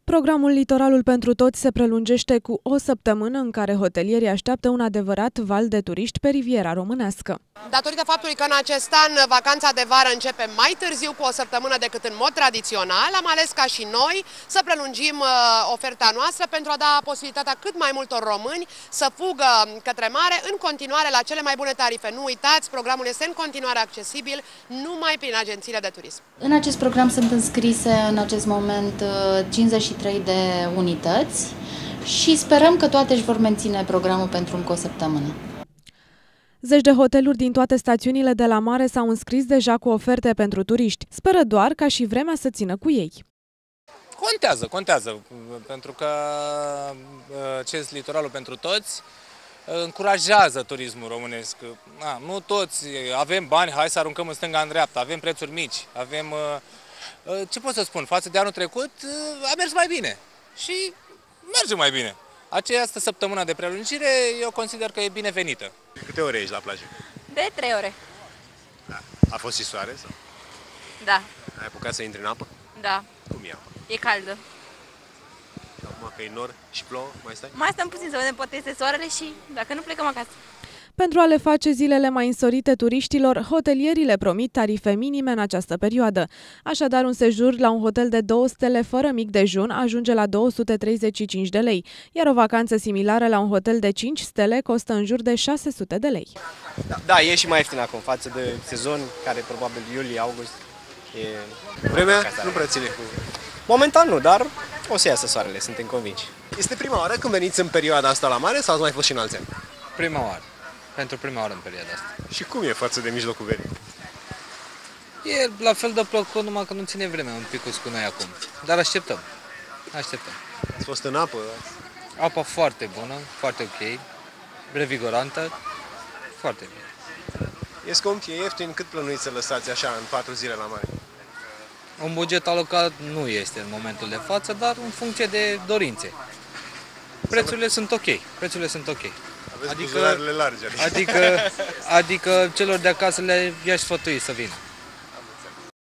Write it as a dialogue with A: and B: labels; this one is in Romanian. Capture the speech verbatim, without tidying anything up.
A: Programul Litoralul pentru Toți se prelungește cu o săptămână în care hotelierii așteaptă un adevărat val de turiști pe riviera românească.
B: Datorită faptului că în acest an vacanța de vară începe mai târziu cu o săptămână decât în mod tradițional, am ales ca și noi să prelungim oferta noastră pentru a da posibilitatea cât mai multor români să fugă către mare în continuare la cele mai bune tarife. Nu uitați, programul este în continuare accesibil numai prin agențiile de turism.
C: În acest program sunt înscrise în acest moment cincizeci și trei de unități și sperăm că toate își vor menține programul pentru încă o săptămână.
A: Zeci de hoteluri din toate stațiunile de la mare s-au înscris deja cu oferte pentru turiști. Speră doar ca și vremea să țină cu ei.
D: Contează, contează, pentru că acest Litoralul pentru Toți încurajează turismul românesc. Na, nu toți avem bani, hai să aruncăm în stânga, în dreapta, avem prețuri mici, avem... Ce pot să spun, față de anul trecut a mers mai bine și merge mai bine. Această săptămână de prelungire eu consider că e binevenită.
E: Câte ore ești la plajă?
F: De trei ore.
E: Da. A fost și soare? Sau?
F: Da.
E: Ai apucat să intri în apă?
F: Da.
E: Cum e apa?
F: E caldă.
E: Acum că e nor și plouă, mai stai?
F: Mai stăm puțin să vedem, poate este soarele și dacă nu plecăm acasă.
A: Pentru a le face zilele mai însorite turiștilor, hotelierii le promit tarife minime în această perioadă. Așadar, un sejur la un hotel de două stele fără mic dejun ajunge la două sute treizeci și cinci de lei, iar o vacanță similară la un hotel de cinci stele costă în jur de șase sute de lei.
G: Da, da, e și mai ieftin acum față de sezon, care probabil iulie-august e...
E: Vremea nu prea ține cu...
G: Momentan nu, dar o să iasă soarele, suntem convinși.
E: Este prima oară când veniți în perioada asta la mare sau ați mai fost și în alți ani?
H: Prima oară. Pentru prima oară în perioada asta.
E: Și cum e față de mijlocul verii?
H: E la fel de plăcut, numai că nu ține vremea un pic cu noi acum. Dar așteptăm. Așteptăm.
E: Ați fost în apă?
H: Apa foarte bună, foarte ok, revigorantă, foarte bine.
E: E scump, e ieftin, cât plănuiți să lăsați așa în patru zile la mare?
H: Un buget alocat nu este în momentul de față, dar în funcție de dorințe. Prețurile sunt ok, prețurile sunt ok.
E: Aveți adică, buzunarele largi.
H: Adică, adică celor de acasă le i-aș sfătui să vină.